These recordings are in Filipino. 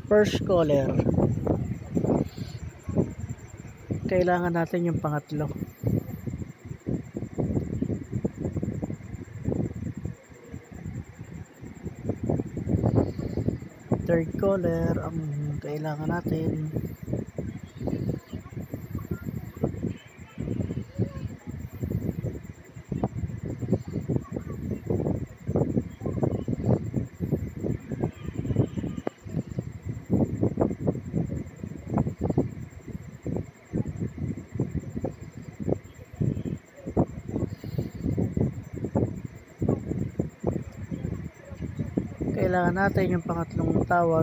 First caller. Kailangan natin yung pangatlo. Third caller ang kailangan natin. Kailangan natin yung pangatlong tawag.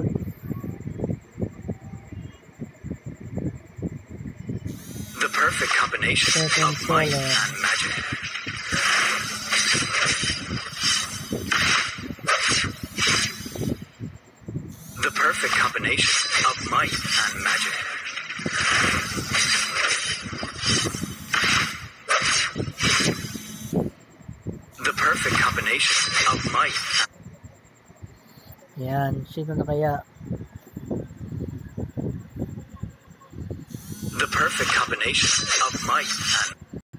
The perfect combination of might and magic. The perfect combination of might and magic. The perfect combination of might. Yan, sino na kaya? The perfect combination of might and...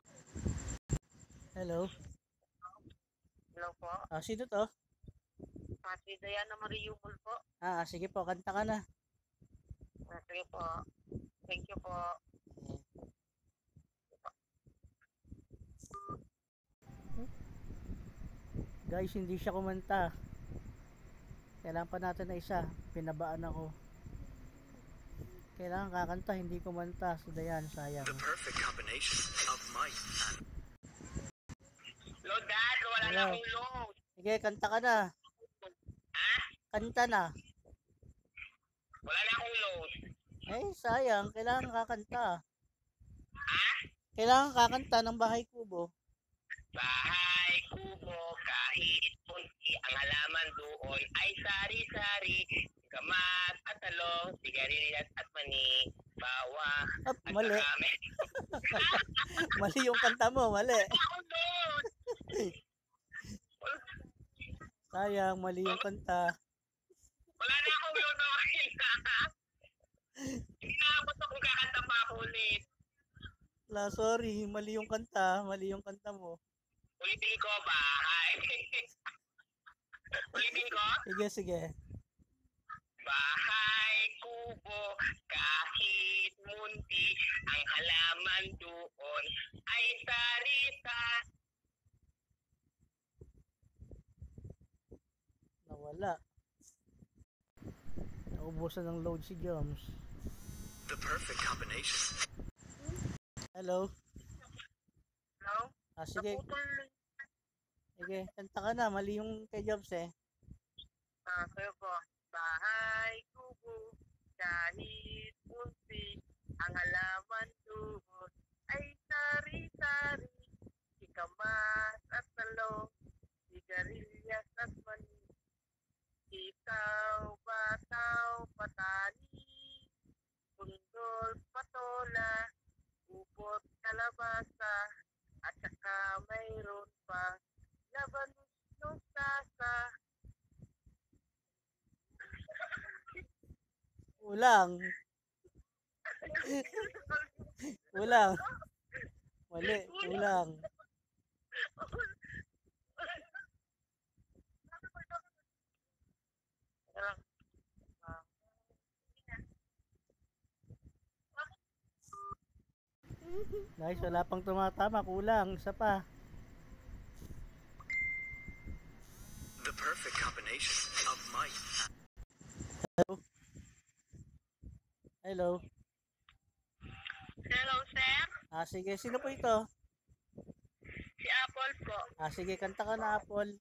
Hello? Hello po. Sino to? Si Diana Mariumol po. Sige po, kanta ka na. Sige po. Thank you po. Guys, hindi siya kumanta. Kailangan pa natin na isa. Pinabaan ako. Kailangan kakanta, hindi kumanta. Si Dayan, sayang. The perfect combination of might and... Hello, Dad. Wala na akong load. Sige, kanta ka na. Kanta na. Wala na akong load. Sayang. Kailangan kakanta. Kailangan kakanta ng Bahay Kubo. Bahay Kubo, kahit punti ang halaman doon ay sari-sari, kamat at talong, sigarilyas at mani, bawa at Mali. marami. Mali yung kanta mo, mali. Sayang, mali yung kanta. Wala na akong load. Hinabot akong kakanta pa ako ulit. Sorry, mali yung kanta. Mali yung kanta mo. Ulitin ko, bahay. Ulitin ko? Sige. Bahay kubo, kahit munti, ang halaman doon ay sarita. Nawala. Naubusan ng load si Joms. The perfect combination. Hello? Hello? Sige. Naputol. Sige, kanta ka na. Mali yung kay Joms eh. Kayo po. Bahay kubo, kahit munti, ang halaman doon ay sari-sari, sikamas at talong, sigarilyas at mani, ikaw, bataw, patani, bundol, patola, upot, kalabasa, at saka mayroon pa labanus, nustasa. Ulang. Ulang. Mali, ulang. Guys, wala pang tumatama. Kulang. Isa pa. The perfect combination of might. Hello? Hello? Hello, sir. Sige. Sino po ito? Si Apple po. Sige. Kanta ka na, Apple.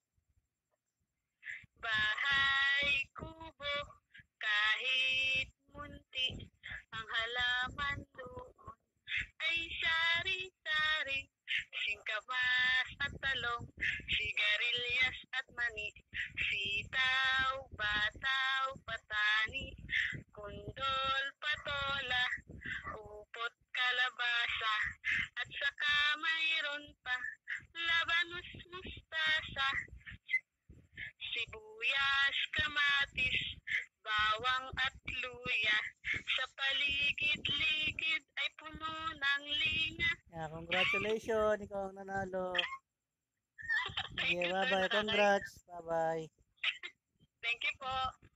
Bahay kubo, kahit munti, ang halaman doon ay sari-sari, singkamas at talong, sigarilyas at mani, sitaw, bataw, patani, kundol, patola, upot, kalabasa, at saka mayroon pa labanus, mustasa, sibuyas, kamatis, bawang at luya. Sa paligid-ligid ay puno ng linga. Yeah, congratulations, ikaw ang nanalo. Thank Okay, you, sir. bye-bye. Congrats. Bye-bye. Thank you po.